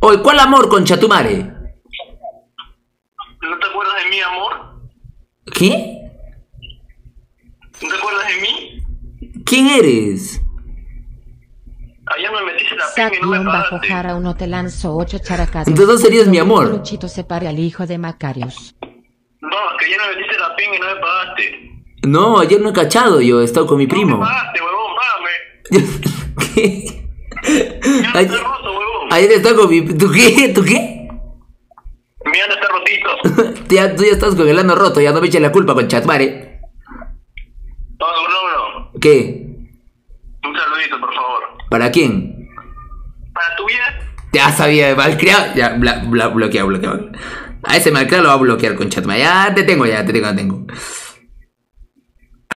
Oye, ¿cuál amor, concha tu madre? ¿No te acuerdas de mí, amor? ¿Qué? ¿No te acuerdas de mí? ¿Quién eres? Ayer me metiste la pinga y no me pagaste. Jara uno te lanzó 8 characados. Entonces no serías mi amor. Luchito separe al hijo de Macarius. No, que ayer me metiste la pinga y no me pagaste. No, ayer no he cachado yo, he estado con mi primo. No me pagaste, huevón, págame. ¿Qué? Ya está roto, huevón. Ayer he estado con mi... ¿Tú qué? ¿Tú qué? Mi anda está rotito. Tú ya estás con el ano roto, ya no me eches la culpa, concha tu madre. No. ¿Qué? Un saludito, por favor. ¿Para quién? ¿Para tu vida? Ya sabía, malcriado. Ya, bloqueado. A ese malcriado lo va a bloquear, concha tu madre. Ya te tengo.